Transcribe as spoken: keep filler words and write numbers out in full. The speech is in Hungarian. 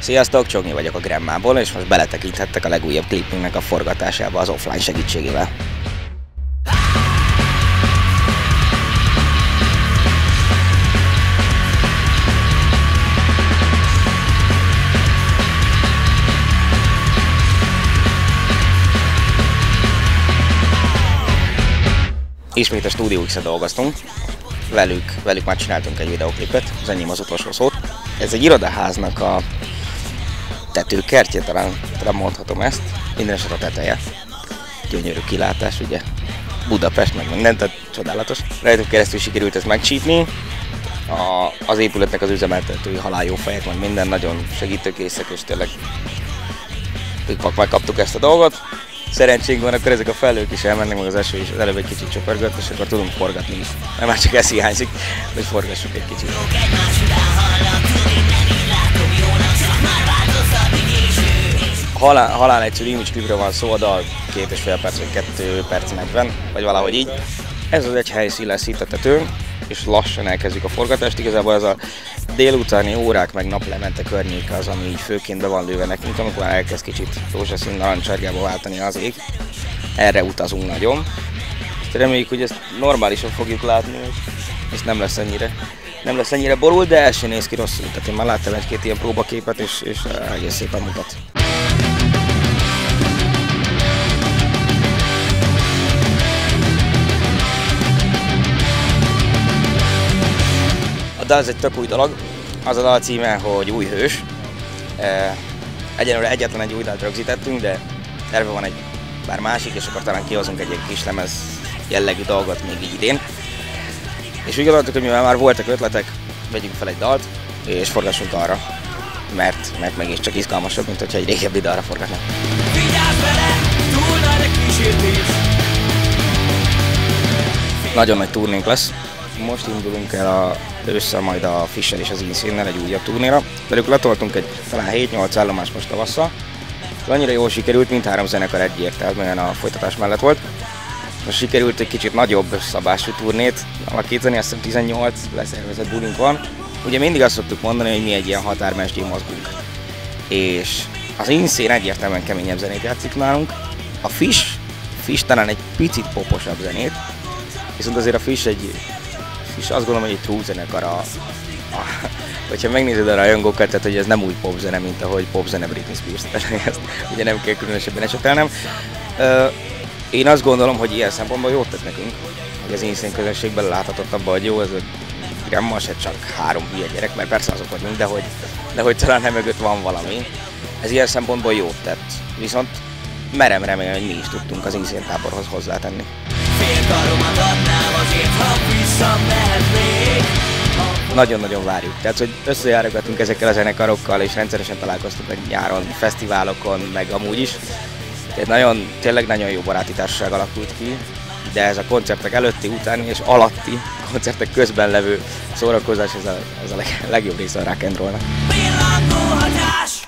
Sziasztok, Csognyi vagyok a Gremmából, és most beletekinthettek a legújabb klipünknek a forgatásába az offline segítségével. Ismét a Studio X-e dolgoztunk, velük, velük már csináltunk egy videoklipet, az enyém az utolsó szót. Ez egy irodaháznak a tetőkertje, talán, talán mondhatom ezt, minden eset a teteje. Gyönyörű kilátás, ugye, Budapest, meg minden, tehát csodálatos. Rajtuk keresztül sikerült ezt megcsípni, a, az épületnek az üzemeltetői halálljó fejek, meg minden, nagyon segítőkészek, és tényleg pikpak megkaptuk ezt a dolgot. Szerencsénk van, akkor ezek a felhők is elmennek, meg az eső is, az előbb egy kicsit csöpörgött, és akkor tudunk forgatni is. Nem már csak ez hiányzik, hogy forgassuk egy kicsit. Halál, halál egyszerű image klipről van szó, a dal két és fél perc, vagy kettő perc negyven, vagy valahogy így. Ez az egy helyszín lesz itt a tetőn, és lassan elkezdjük a forgatást. Igazából ez a délutáni órák meg naplemente környéke az, ami így főként be van lőve nekünk, amikor elkezd kicsit rózsaszín narancsárgába váltani az ég. Erre utazunk nagyon. Reméljük, hogy ezt normálisan fogjuk látni, és nem lesz ennyire, nem lesz ennyire borul, de ez sem néz ki rosszul. Tehát én már láttam egy-két ilyen próbaképet, és, és egész szépen mutat. De ez egy tök új dolog, az a dal címe, hogy Új hős. Egyenlőre egyetlen egy új dalt rögzítettünk, de terve van egy pár másik, és akkor talán kihozunk egy ilyen kis lemez jellegű dolgot még így idén. És úgy gondoltuk, hogy mivel már voltak ötletek, vegyünk fel egy dalt, és forgassunk arra, mert, mert mégiscsak izgalmasabb, mint hogyha egy régebbi dalra forgatnak. Nagyon nagy turnénk lesz. Most indulunk el a ősszel, majd a Fischer és az Insane-nel egy újabb turnéra. Velük letoltunk egy talán hét-nyolc állomás most tavasszal. Annyira jól sikerült, mindhárom zenekar egyértelműen a folytatás mellett volt. Most sikerült egy kicsit nagyobb szabású turnét alakítani, azt hiszem tizennyolc leszervezett bulink van. Ugye mindig azt szoktuk mondani, hogy mi egy ilyen határmesdjén mozgunk. És az Insane egyértelműen keményebb zenét játszik nálunk. A Fish, Fish talán egy picit poposabb zenét, viszont azért a Fish egy és azt gondolom, hogy egy true zenekar a, a, hogyha megnézed a rajongókat, tehát hogy ez nem új popzene, mint ahogy popzene Britney Spears, tehát ezt ugye nem kell különösebben esetelnem. Uh, én azt gondolom, hogy ilyen szempontból jót tett nekünk, hogy az Insane közönségben láthatott abban, hogy jó, ez a Gremma se csak három hülye gyerek, mert persze azok vagyunk, de hogy, de hogy talán nem mögött van valami. Ez ilyen szempontból jót tett, viszont merem remélni, hogy mi is tudtunk az Insane táborhoz hozzátenni. Nagyon-nagyon várjuk. Tehát, hogy összejárogatunk ezekkel a zenekarokkal, és rendszeresen találkoztunk meg nyáron, fesztiválokon, meg amúgy is. Tehát nagyon, tényleg nagyon jó baráti társaság alakult ki, de ez a koncertek előtti, utáni és alatti koncertek közben levő szórakozás, ez a, ez a leg, legjobb része a rock and rollnak.